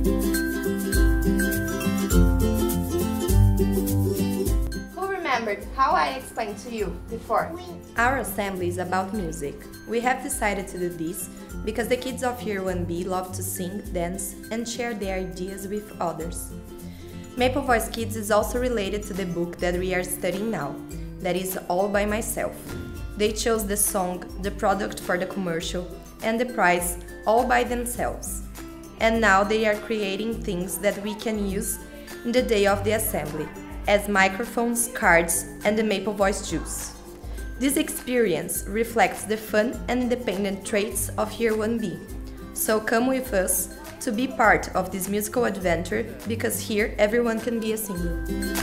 Who remembered how I explained to you before? Our assembly is about music. We have decided to do this because the kids of Year 1B love to sing, dance, and share their ideas with others. Maple Voice Kids is also related to the book that we are studying now, that is All by Myself. They chose the song, the product for the commercial, and the prize all by themselves. And now they are creating things that we can use in the day of the assembly, as microphones, cards, and the Maple Voice juice. This experience reflects the fun and independent traits of Year 1B. So come with us to be part of this musical adventure, because here everyone can be a singer.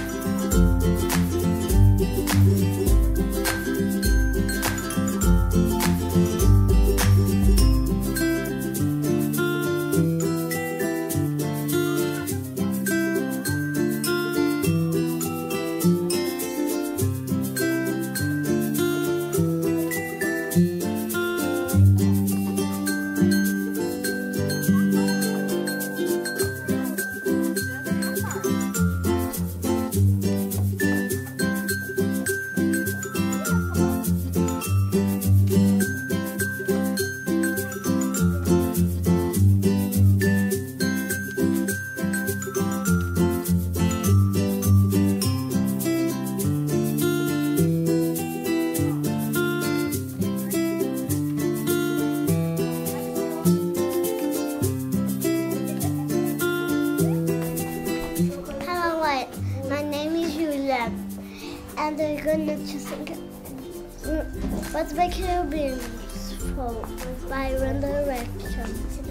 And they're gonna just sing What's Back Your Beans by One Direction.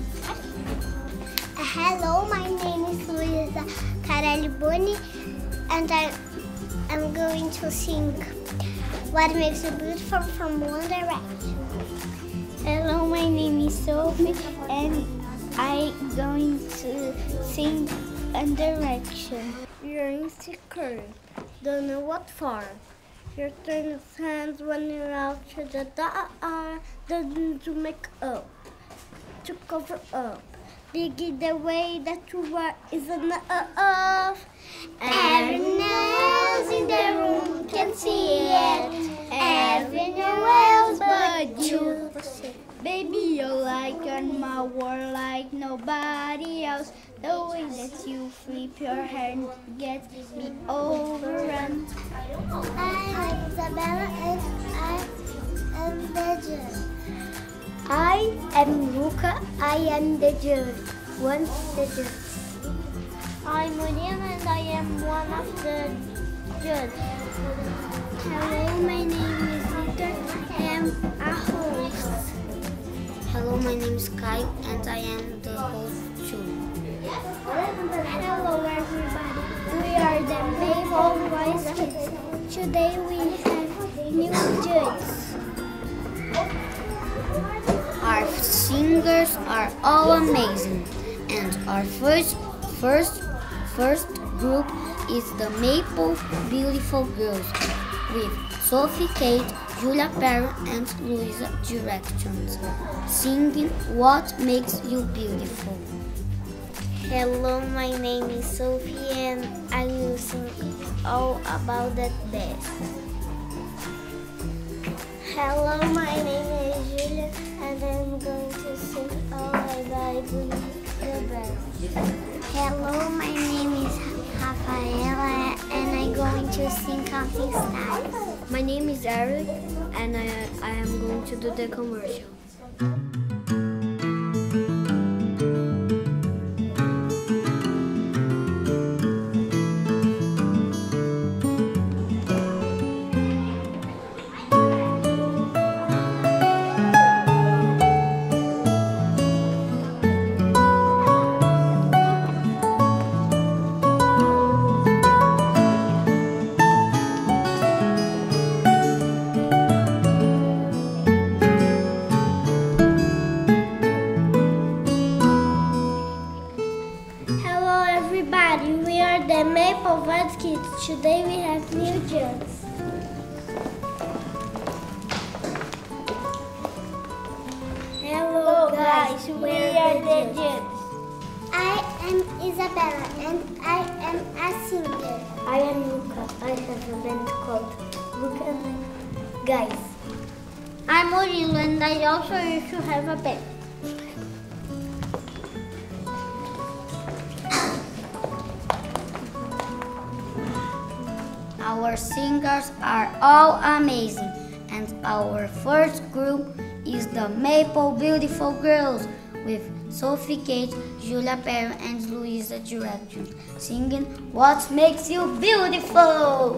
Hello, my name is Luisa Carelli Boni, and I'm going to sing What Makes You Beautiful from One Direction. Hello, my name is Sophie, and I'm going to sing One Direction. You're insecure. Don't know what for. Your turn of hands when you're out to the door. Doesn't to make up, to cover up. Big in the way that you are is enough. Everyone else in the room can see it. Everyone else but you. Baby, you're like on my world like nobody else. The way that you flip your hair gets me overrun. I'm Isabella and I am the judge. I am Luca, I am the judge. One the judge. I'm William and I am one of the judges. Hello, my name is Victor. I am a host. Hello, my name is Kai and I am the host too. Hello everybody, we are the Maple Voice Kids. Today we have new judges. Our singers are all amazing, and our first group is the Maple Beautiful Girls with Sophie, Kate, Julia Perry, and Luisa Directions, singing What Makes You Beautiful. Hello, my name is Sophie and I will sing all about that best. Hello, my name is Julia and I'm going to sing all about the best. Hello, my name is Rafaela and I'm going to sing Counting Stars. My name is Eric and I am going to do the commercial. We are the Maple Voice Kids. Today we have new judges. Hello guys, we are the judges. I am Isabella and I am a singer. I am Luca. I have a band called Luca and Guys. I'm Murilo and I also used to have a band. Our singers are all amazing, and our first group is the Maple Beautiful Girls with Sophie Kate, Julia Perry, and Louisa Direction singing What Makes You Beautiful.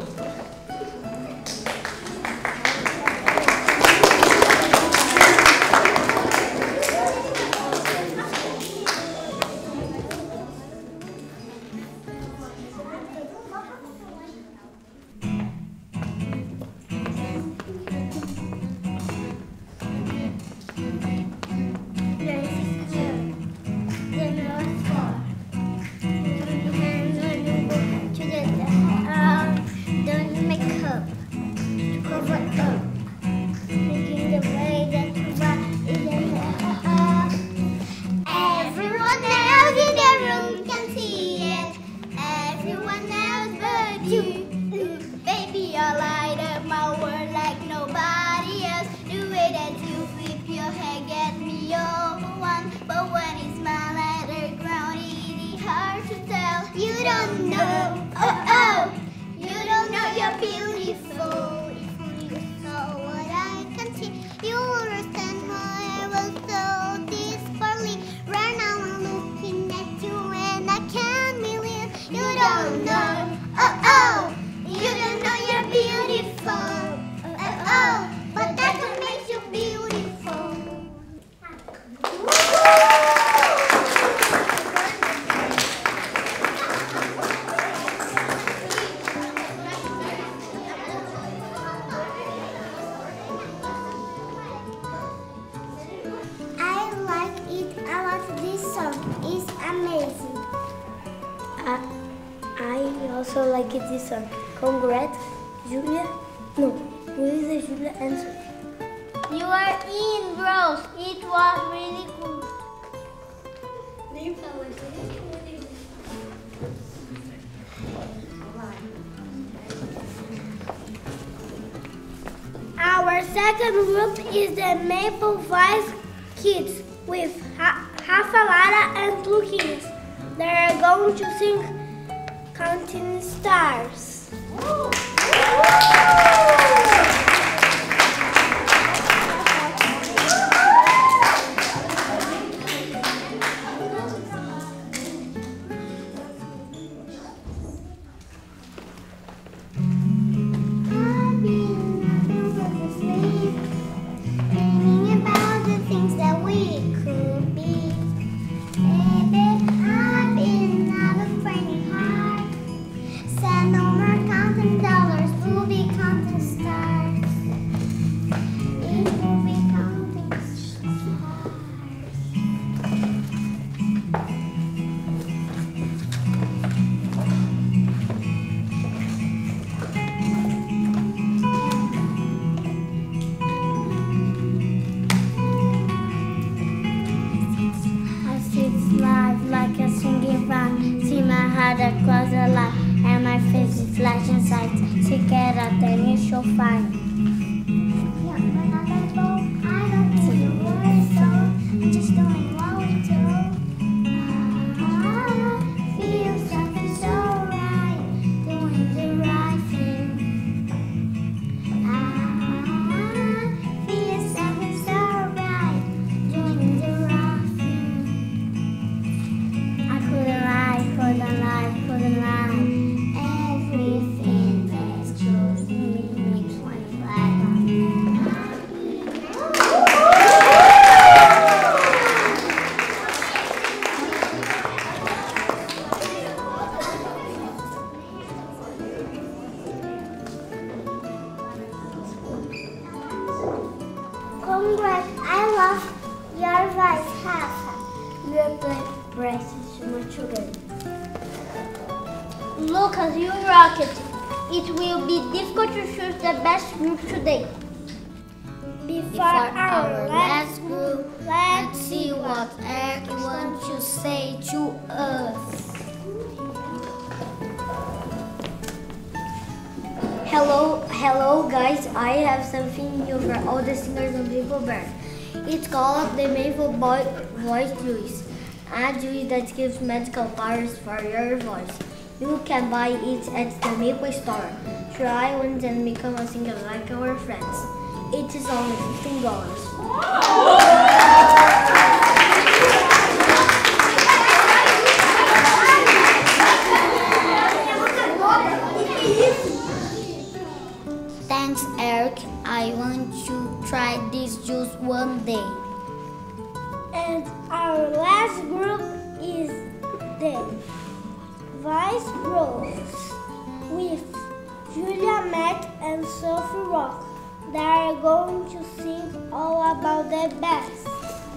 I also like this song. Congrats, Julia. No, Louisa, Julia, and Sophie. You are in, girls. It was really good. Our second group is the Maple Voice Kids with Rafa, Lara, and Luquinhas. They are going to sing Counting Stars. Across the line, and my face is flashing sights. Se quer até me show fine. Just doing what we do. Feel something so right, doing the right thing. Feel something so right, doing the right thing. I couldn't lie, couldn't lie. Everything that's true to me makes me glad. Congrats, I love your voice, Rafa. Your breath is much good. Lucas, you rock it. It will be difficult to choose the best group today. Before our last group, Let's see what Eric wants to say to us. Hello guys, I have something new for all the singers on Maple Band. It's called the Maple Voice Juice, a juice that gives medical powers for your voice. You can buy it at the Maple store. Try once and become a singer like our friends. It is only $15. Thanks, Eric. I want to try this juice one day. And our last group is the Vice Bros with Julia Mack and Sophie Rock. They are going to sing all about the best.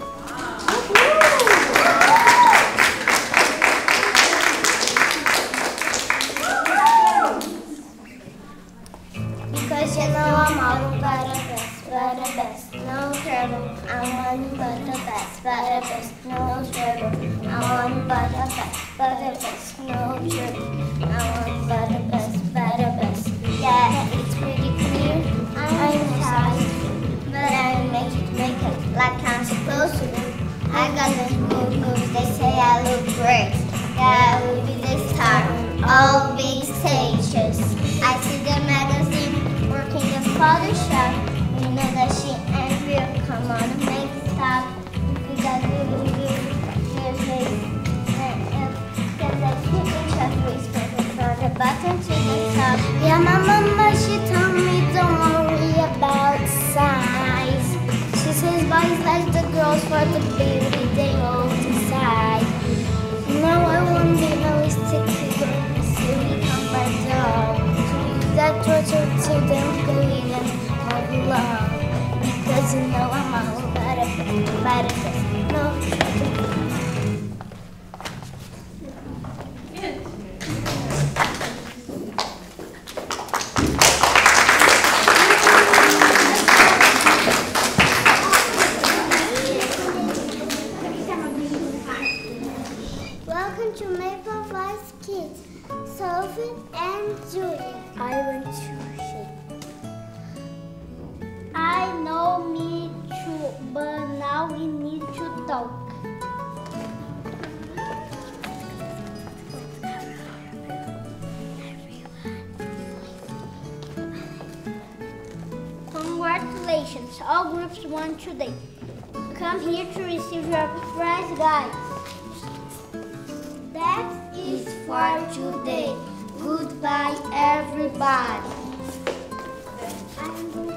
Because you know I'm all about the best, no trouble. I'm on but the best, no trouble. I'm on but the best, no trouble. I'm on but the best. Yeah, it's pretty clear. I'm excited, but I make it like I'm supposed to do. I got the good moves, they say I look great. Yeah, I will be the star on all big stages. I see the magazine working the Photoshop. You know that she ain't real. Come on and make it stop. You got really good. Here's me. Cause I keep in touch with people from the bottom to the top. Yeah, my mama, she told me don't worry about size. She says boys like the girls for the beauty they hold inside. Now I won't be no sticky girl, silly comfort dog. That torture to them go in and love. Because you know I'm all about it, no trouble. Welcome to Maple Voice Kids, Sophie and Julia. I want to shake. I know me too, but now we need to talk. Congratulations, all groups won today. Come here to receive your prize, guys. That is for today. Goodbye, everybody.